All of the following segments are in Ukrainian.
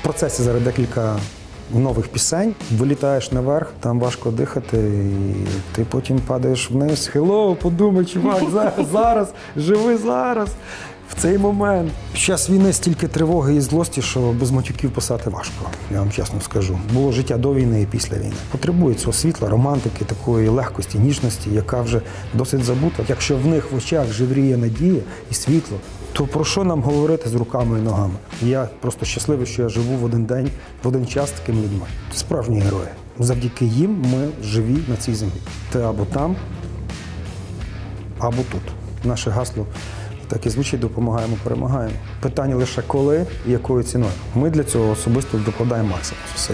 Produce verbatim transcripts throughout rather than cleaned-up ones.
процесі зараз декілька нових пісень, вилітаєш наверх, там важко дихати, і ти потім падаєш вниз. Хеллоу, подумай, чувак, зараз, зараз, живи зараз, в цей момент. Під час війни стільки тривоги і злості, що без матюків писати важко, я вам чесно скажу. Було життя до війни і після війни. Потребує цього світла, романтики, такої легкості, ніжності, яка вже досить забута. Якщо в них в очах живріє надія і світло, то про що нам говорити з руками і ногами? Я просто щасливий, що я живу в один день, в один час з такими людьми. Це справжні герої. Завдяки їм ми живі на цій землі. Ти або там, або тут. Наше гасло так і звучить: допомагаємо, перемагаємо. Питання лише коли і якою ціною. Ми для цього особисто докладаємо максимум зусиль.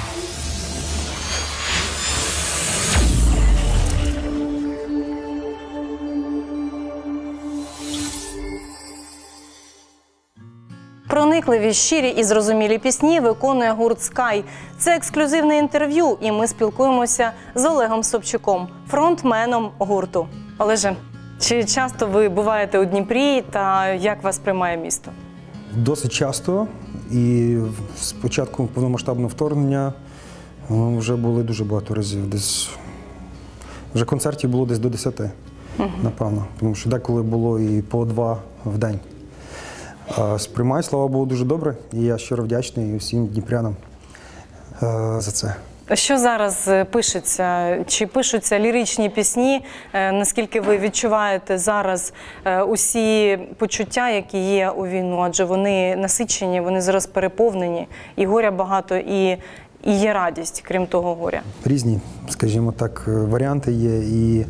Проникливі, щирі і зрозумілі пісні виконує гурт «Скай». Це ексклюзивне інтерв'ю, і ми спілкуємося з Олегом Собчуком, фронтменом гурту. Олеже, чи часто ви буваєте у Дніпрі та як вас приймає місто? Досить часто. І з початку повномасштабного вторгнення вже були дуже багато разів. Десь вже концертів було десь до десяти, угу. напевно. Тому що деколи було і по два в день. Сприймаю, слава Богу, дуже добре, і я щиро вдячний всім дніпрянам за це. Що зараз пишеться? Чи пишуться ліричні пісні? Наскільки ви відчуваєте зараз усі почуття, які є у війну? Адже вони насичені, вони зараз переповнені, і горя багато, і, і є радість, крім того горя. Різні, скажімо так, варіанти є, і,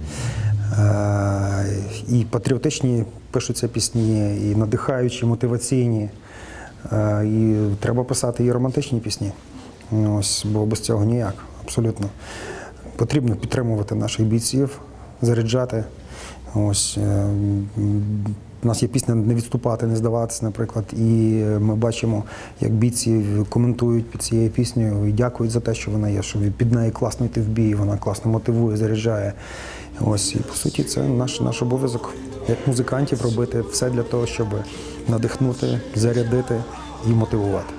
і патріотичні пишуться пісні, і надихаючі, мотиваційні, і треба писати і романтичні пісні. Ось, бо без цього ніяк, абсолютно. Потрібно підтримувати наших бійців, заряджати. Ось, у нас є пісня «Не відступати, не здаватися», наприклад, і ми бачимо, як бійці коментують під цією піснею і дякують за те, що вона є, що під неї класно йти в бій, вона класно мотивує, заряджає. Ось, і, по суті, це наш, наш обов'язок, як музикантів, робити все для того, щоб надихнути, зарядити і мотивувати.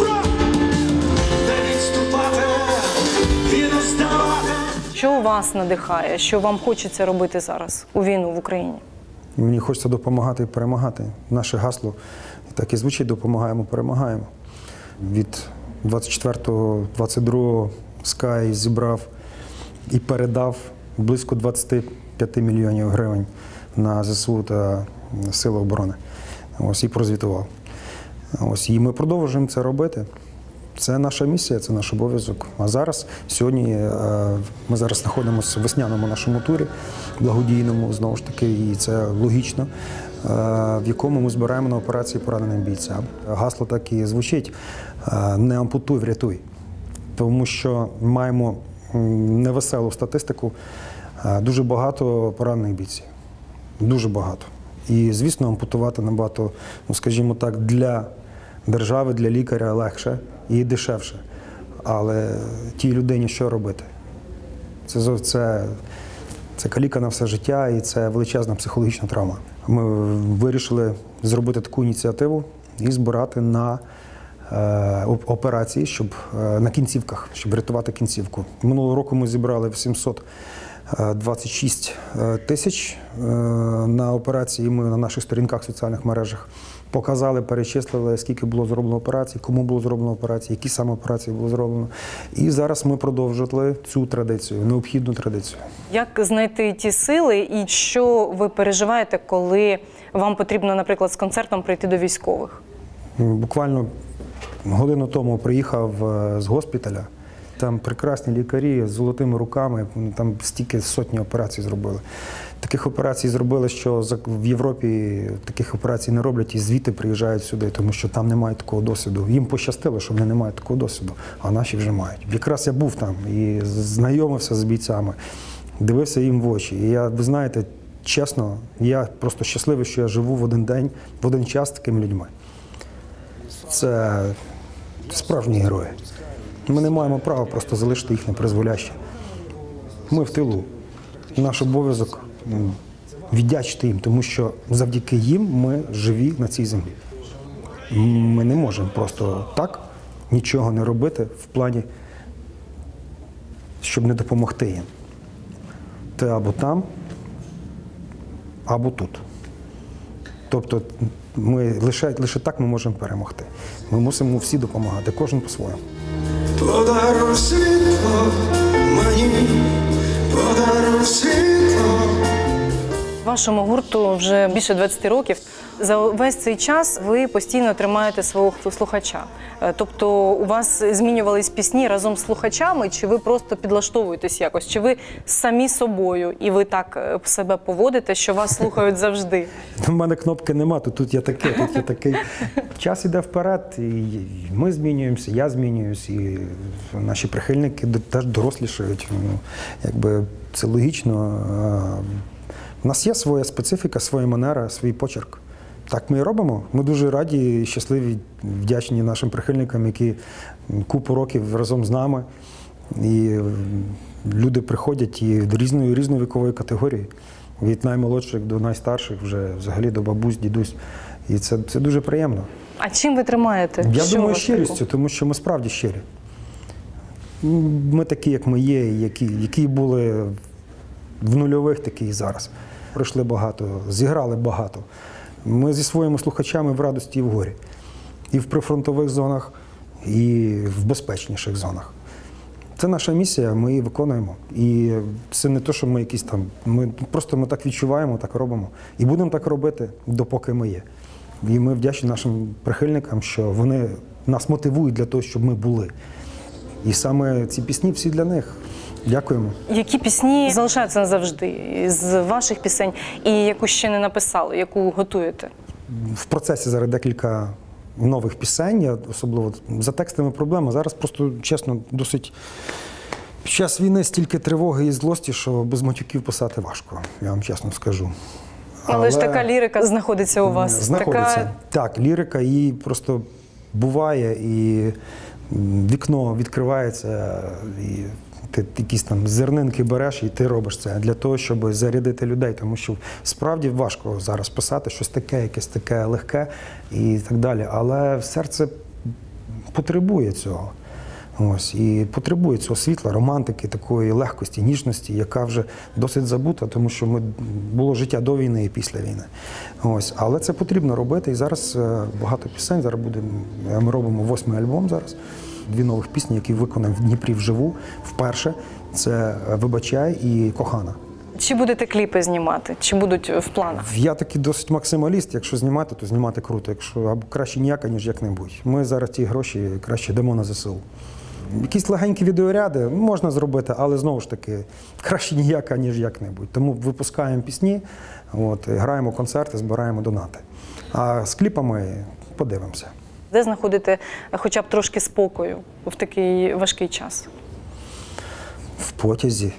Що у вас надихає? Що вам хочеться робити зараз у війну в Україні? Мені хочеться допомагати і перемагати. Наше гасло так і звучить: допомагаємо, перемагаємо. Від двадцять четвертого двадцять другого «Скай» зібрав і передав близько двадцяти п'яти мільйонів гривень на ЗСУ та Сили оборони. Ось, і прозвітував. Ось, і ми продовжуємо це робити. Це наша місія, це наш обов'язок. А зараз, сьогодні, ми зараз знаходимося в весняному нашому турі, благодійному, знову ж таки, і це логічно, в якому ми збираємо на операції пораненим бійцям. Гасло так і звучить: «Не ампутуй, врятуй». Тому що маємо невеселу статистику, дуже багато поранених бійців. Дуже багато. І, звісно, ампутувати набагато, ну, скажімо так, для держави, для лікаря легше і дешевше. Але тій людині що робити? Це, це, це каліка на все життя, і це величезна психологічна травма. Ми вирішили зробити таку ініціативу і збирати на е, операції, щоб е, на кінцівках, щоб рятувати кінцівку. Минулого року ми зібрали сімсот двадцять шість тисяч на операції. Ми на наших сторінках в соціальних мережах показали, перечислили, скільки було зроблено операцій, кому було зроблено операції, які саме операції було зроблено. І зараз ми продовжили цю традицію, необхідну традицію. Як знайти ті сили і що ви переживаєте, коли вам потрібно, наприклад, з концертом прийти до військових? Буквально годину тому приїхав з госпіталя. Там прекрасні лікарі з золотими руками, там стільки сотні операцій зробили. Таких операцій зробили, що в Європі таких операцій не роблять і звідти приїжджають сюди, тому що там немає такого досвіду. Їм пощастило, що вони не мають такого досвіду, а наші вже мають. Якраз я був там і знайомився з бійцями, дивився їм в очі. І я, ви знаєте, чесно, я просто щасливий, що я живу в один день, в один час з такими людьми. Це справжні герої. Ми не маємо права просто залишити їх на призволяще. Ми в тилу. Наш обов'язок віддячити їм, тому що завдяки їм ми живі на цій землі. Ми не можемо просто так нічого не робити в плані, щоб не допомогти їм. Ти або там, або тут. Тобто ми, лише, лише так ми можемо перемогти. Ми мусимо всі допомагати, кожен по-своєму. Подаруй світло мені, подаруй світло. Вашому гурту вже більше двадцяти років. За весь цей час ви постійно тримаєте свого слухача. Е, Тобто у вас змінювались пісні разом з слухачами, чи ви просто підлаштовуєтесь якось? Чи ви самі собою і ви так е, себе поводите, що вас слухають завжди? У мене кнопки нема, то тут я такий, тут я такий. Час іде вперед, і ми змінюємося, я змінююсь, і наші прихильники теж дорослішають. Ну, якби це логічно. У нас є своя специфіка, своя манера, свій почерк. Так ми і робимо. Ми дуже раді, щасливі, вдячні нашим прихильникам, які купу років разом з нами. І люди приходять і до різної, різної вікової категорії. Від наймолодших до найстарших, вже взагалі до бабусь, дідусь. І це, це дуже приємно. А чим ви тримаєте? Я Що думаю, вас щирістю, таке? тому що ми справді щирі. Ми такі, як ми є, які, які були в нульових, такі і зараз. Пройшли багато, зіграли багато. Ми зі своїми слухачами в радості і в горі. І в прифронтових зонах, і в безпечніших зонах. Це наша місія, ми її виконуємо. І це не те, що ми якісь там, ми просто ми так відчуваємо, так робимо. І будемо так робити, допоки ми є. І ми вдячні нашим прихильникам, що вони нас мотивують для того, щоб ми були. І саме ці пісні всі для них. Дякуємо. Які пісні залишаються назавжди з ваших пісень і яку ще не написали, яку готуєте? В процесі зараз декілька нових пісень, я особливо за текстами проблема. Зараз просто, чесно, досить під час війни стільки тривоги і злості, що без матюків писати важко, я вам чесно скажу. Але, ж така лірика знаходиться у вас. Знаходиться. Така... Так, лірика, її просто буває, і вікно відкривається, і ти якісь там зернинки береш і ти робиш це для того, щоб зарядити людей. Тому що справді важко зараз писати щось таке, якесь таке легке і так далі. Але серце потребує цього. Ось, і потребує цього світла, романтики, такої легкості, ніжності, яка вже досить забута, тому що ми, було життя до війни і після війни. Ось, але це потрібно робити. І зараз багато пісень. Зараз буде, ми робимо восьмий альбом зараз. Дві нових пісні, які виконаємо в Дніпрі вживу вперше. Це «Вибачай» і «Кохана». Чи будете кліпи знімати? Чи будуть в планах? Я такий досить максималіст. Якщо знімати, то знімати круто. Якщо або краще ніяка, ніж як-небудь. Ми зараз ті гроші краще дамо на ЗСУ. Якісь легенькі відеоряди можна зробити, але знову ж таки, краще ніяка, ніж як-небудь. Тому випускаємо пісні, от, граємо концерти, збираємо донати. А з кліпами подивимося. Де знаходите хоча б трошки спокою в такий важкий час? В потязі.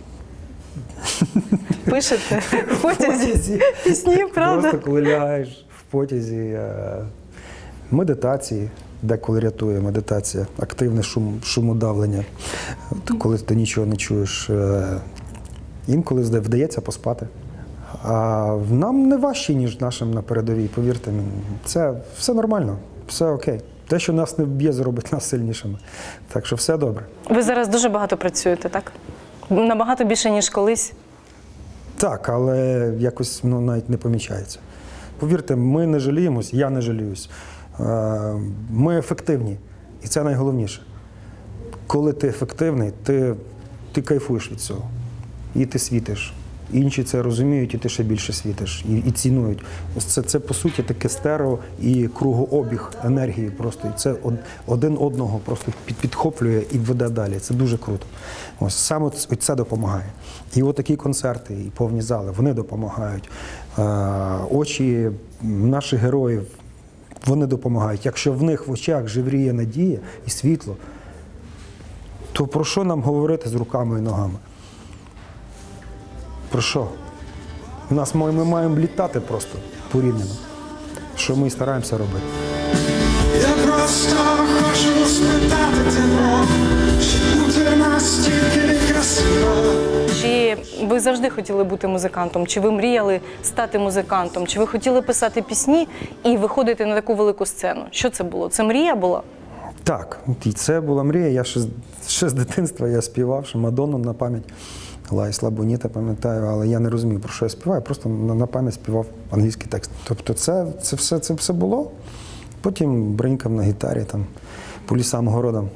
Пишете в потязі пісні, правда? Просто коли лягаєш в потязі, медитації, деколи рятує медитація, активне шум, шумодавлення, коли ти нічого не чуєш. Інколи вдається поспати. А нам не важче, ніж нашим на передовій, повірте мені. Це все нормально, все окей. Те, що нас не вб'є, зробить нас сильнішими. Так що все добре. Ви зараз дуже багато працюєте, так? Набагато більше, ніж колись? Так, але якось ну, навіть не помічається. Повірте, ми не жаліємось, я не жаліюсь. Ми ефективні, і це найголовніше. Коли ти ефективний, ти, ти кайфуєш від цього. І ти світиш. Інші це розуміють, і ти ще більше світиш, і, і цінують. Ось це, це, по суті, таке стерео і кругообіг енергії просто. І це од, один одного просто під, підхоплює і веде далі. Це дуже круто. Ось саме це допомагає. І от такі концерти, і повні зали, вони допомагають. Е, очі наших героїв, вони допомагають. Якщо в них в очах живріє надія і світло, то про що нам говорити з руками і ногами? Про що? У нас ми, ми маємо літати просто порівняно, що ми і стараємося робити. Я просто хочу спитати тебе, чи бути настільки красиво. Чи ви завжди хотіли бути музикантом? Чи ви мріяли стати музикантом? Чи ви хотіли писати пісні і виходити на таку велику сцену? Що це було? Це мрія була? Так, і це була мрія. Я ще, з- ще з дитинства я співав, що Мадонну на пам'ять. Лайсла Боніта, пам'ятаю, але я не розумів, про що я співаю, просто на, на пам'ять співав англійський текст. Тобто це, це, все, це все було. Потім бринькав на гітарі, там, по лісам, городам.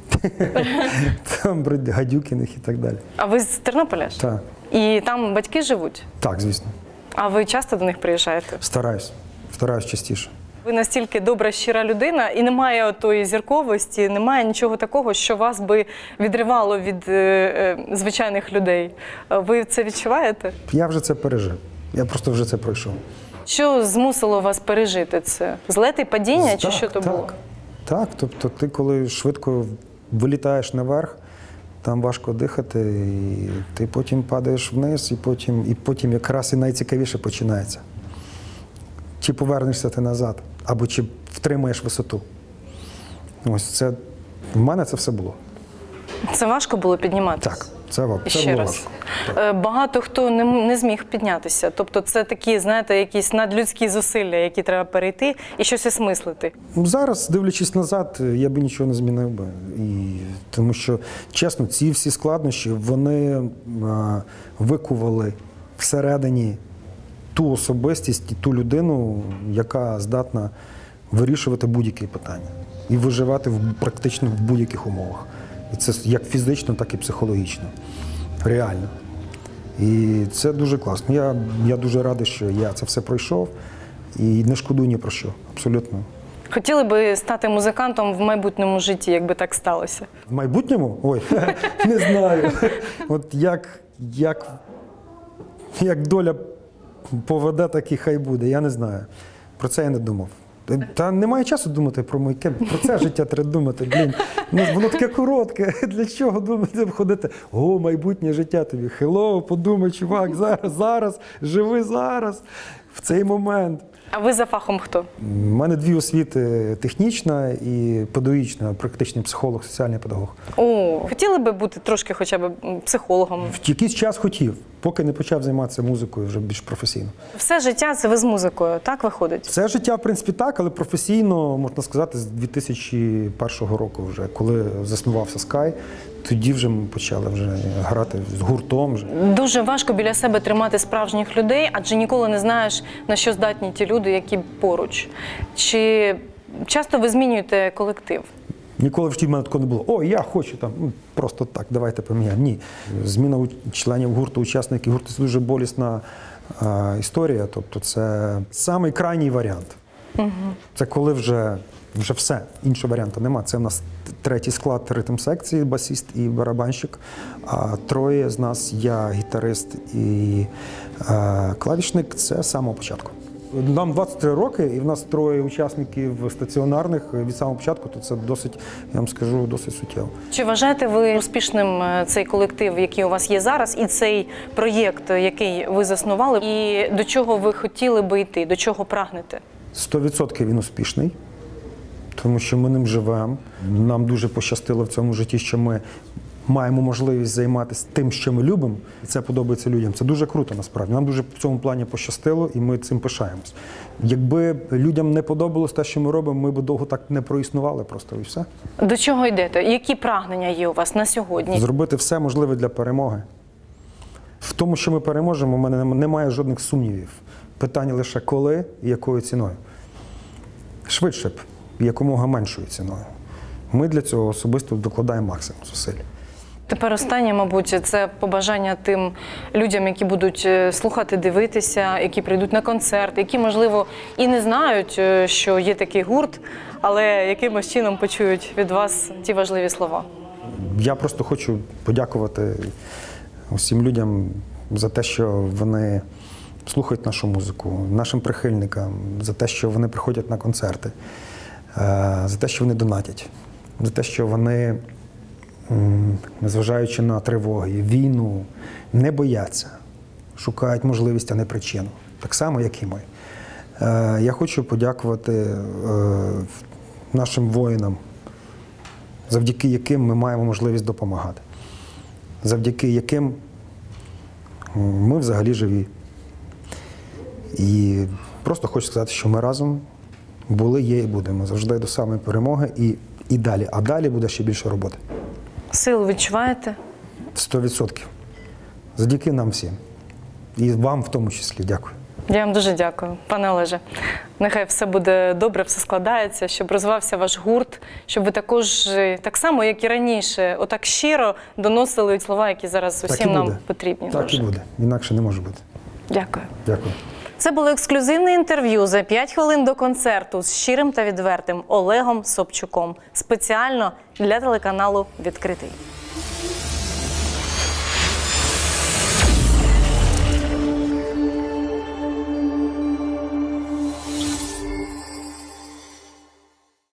Там брить гадюкиних і так далі. А ви з Тернополя ж? Так, І там батьки живуть? так, звісно. А ви часто до них приїжджаєте? Стараюсь. Стараюсь частіше. Ви настільки добра, щира людина, і немає тої зірковості, немає нічого такого, що вас би відривало від е, е, звичайних людей. Ви це відчуваєте? Я вже це пережив. Я просто вже це пройшов. Що змусило вас пережити це? Злети і падіння, чи Так, що то так, було? Так, тобто ти коли швидко вилітаєш наверх, там важко дихати, і ти потім падаєш вниз, і потім, і потім якраз і найцікавіше починається. Чи повернешся ти назад, або чи втримаєш висоту. Ось це, в мене це все було. Це важко було підніматися? Так, це, ва- це Ще було раз. важко. Е, Багато хто не, м- не зміг піднятися. Тобто це такі, знаєте, якісь надлюдські зусилля, які треба перейти і щось осмислити. Ну, зараз, дивлячись назад, я би нічого не змінив би. І, тому що, чесно, ці всі складнощі, вони а, викували всередині ту особистість і ту людину, яка здатна вирішувати будь-які питання і виживати в, практично в будь-яких умовах. І це як фізично, так і психологічно. Реально. І це дуже класно. Я, я дуже радий, що я це все пройшов і не шкодую ні про що. Абсолютно. Хотіли би стати музикантом в майбутньому житті, якби так сталося? В майбутньому? Ой, не знаю. От як, як, як доля поведе, так і хай буде. Я не знаю. Про це я не думав. Та немає часу думати про майке. Про це життя треба думати. Блін, ну, воно таке коротке. Для чого думати, ходити? О, майбутнє життя тобі. Хеллоу, подумай, чувак, зараз, зараз, живи зараз, в цей момент. А ви за фахом хто? У мене дві освіти: технічна і педагогічна, практичний психолог, соціальний педагог. О, хотіли би бути трошки хоча б м, психологом? В якийсь час хотів, поки не почав займатися музикою вже більш професійно. Все життя це ви з музикою, так виходить? Все життя, в принципі, так, але професійно, можна сказати, з дві тисячі першого року вже, коли заснувався Sky, тоді вже ми почали вже грати з гуртом. Вже. Дуже важко біля себе тримати справжніх людей, адже ніколи не знаєш, на що здатні ті люди, які поруч. Чи часто ви змінюєте колектив? Ніколи в житті в мене такого не було. О, я хочу там, ну, просто так, давайте поміняємо. Ні. Зміна у- членів гурту, учасників гурту – це дуже болісна а, історія. Тобто це самий крайній варіант. Угу. Це коли вже, вже все, іншого варіанту нема. Це в нас третій склад ритм-секції, басіст і барабанщик. А троє з нас, я гітарист і а, клавішник – це з самого початку. Нам двадцять три роки, і в нас троє учасників стаціонарних від самого початку, то це досить, я вам скажу, досить суттєво. Чи вважаєте ви успішним е, цей колектив, який у вас є зараз, і цей проєкт, який ви заснували, і до чого ви хотіли би йти, до чого прагнете? сто відсотків він успішний, тому що ми ним живемо. Нам дуже пощастило в цьому житті, що ми маємо можливість займатися тим, що ми любимо, і це подобається людям. Це дуже круто, насправді. Нам дуже в цьому плані пощастило, і ми цим пишаємось. Якби людям не подобалось те, що ми робимо, ми б довго так не проіснували просто, і все. До чого йдете? Які прагнення є у вас на сьогодні? Зробити все можливе для перемоги. В тому, що ми переможемо, у мене немає жодних сумнівів. Питання лише коли і якою ціною. Швидше б, і якомога меншою ціною. Ми для цього особисто докладаємо максимум зусиль. Тепер останнє, мабуть, це побажання тим людям, які будуть е, слухати, дивитися, які прийдуть на концерт, які, можливо, і не знають, е, що є такий гурт, але якимось чином почують від вас ті важливі слова. Я просто хочу подякувати усім людям за те, що вони слухають нашу музику, нашим прихильникам, за те, що вони приходять на концерти, за те, що вони донатять, за те, що вони, незважаючи на тривоги, війну, не бояться, шукають можливість, а не причину. Так само, як і ми. Я хочу подякувати нашим воїнам, завдяки яким ми маємо можливість допомагати, завдяки яким ми взагалі живі. І просто хочу сказати, що ми разом були, є і будемо завжди до самої перемоги. І і далі. А далі буде ще більше роботи. Силу відчуваєте? Сто відсотків. Завдяки нам всім. І вам в тому числі. Дякую. Я вам дуже дякую, пане Олеже. Нехай все буде добре, все складається, щоб розвивався ваш гурт, щоб ви також, так само, як і раніше, отак щиро доносили слова, які зараз Так усім і нам буде. потрібні. Так дуже. і буде. Інакше не може бути. Дякую. Дякую. Це було ексклюзивне інтерв'ю за п'ять хвилин до концерту з щирим та відвертим Олегом Собчуком. Спеціально для телеканалу «Відкритий».